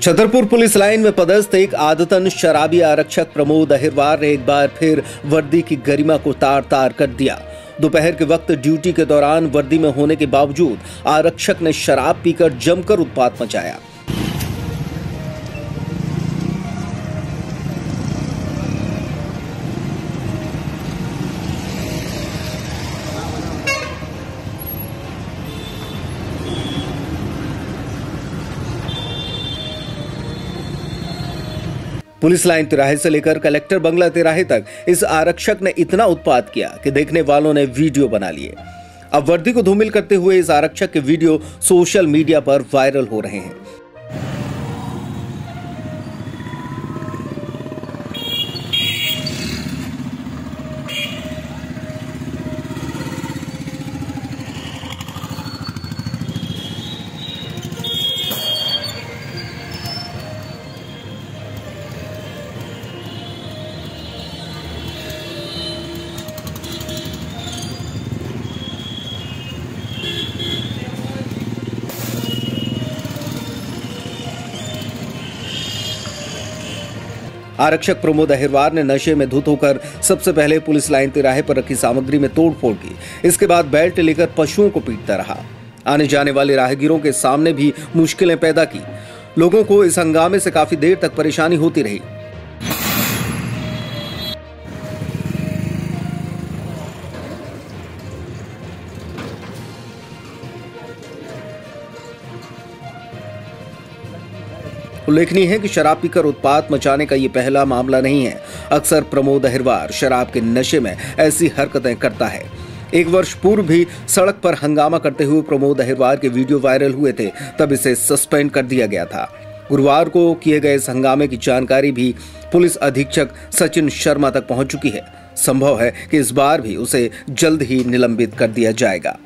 Chhatarpur police line में पदस्थ एक आदतन शराबी आरक्षक प्रमोद अहिरवार ने एक बार फिर वर्दी की गरिमा को तार तार कर दिया। दोपहर के वक्त ड्यूटी के दौरान वर्दी में होने के बावजूद आरक्षक ने शराब पीकर जमकर उत्पात मचाया। पुलिस लाइन तिराहे से लेकर कलेक्टर बंगला तिराहे तक इस आरक्षक ने इतना उत्पात किया कि देखने वालों ने वीडियो बना लिए। अब वर्दी को धूमिल करते हुए इस आरक्षक के वीडियो सोशल मीडिया पर वायरल हो रहे हैं। आरक्षक प्रमोद अहिरवार ने नशे में धुत होकर सबसे पहले पुलिस लाइन तिराहे पर रखी सामग्री में तोड़फोड़ की। इसके बाद बेल्ट लेकर पशुओं को पीटता रहा। आने जाने वाले राहगीरों के सामने भी मुश्किलें पैदा की। लोगों को इस हंगामे से काफी देर तक परेशानी होती रही। उल्लेखनीय है कि शराब पीकर उत्पात मचाने का ये पहला मामला नहीं है। अक्सर प्रमोद अहिरवार शराब के नशे में ऐसी हरकतें करता है। एक वर्ष पूर्व भी सड़क पर हंगामा करते हुए प्रमोद अहिरवार के वीडियो वायरल हुए थे, तब इसे सस्पेंड कर दिया गया था। गुरुवार को किए गए इस हंगामे की जानकारी भी पुलिस अधीक्षक सचिन शर्मा तक पहुंच चुकी है। संभव है कि इस बार भी उसे जल्द ही निलंबित कर दिया जाएगा।